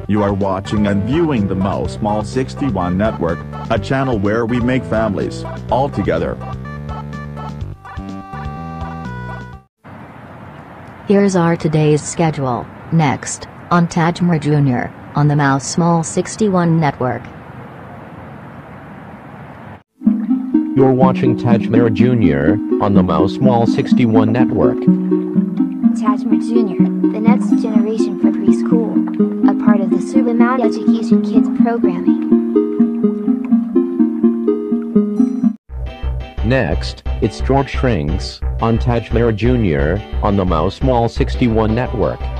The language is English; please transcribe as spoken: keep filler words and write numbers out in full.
You are watching and viewing the Mo Small sixty-one Network, a channel where we make families, all together. Here's our today's schedule. Next, on Tajmir Junior, on the Mo Small sixty-one Network. You're watching Tajmir Junior on the Mo Small sixty-one Network. Tajmir Junior, the next generation for preschool, a part of the Suleiman Education Kids programming. Next, it's George Strings on Tajmir Junior on the Mo Small sixty-one Network.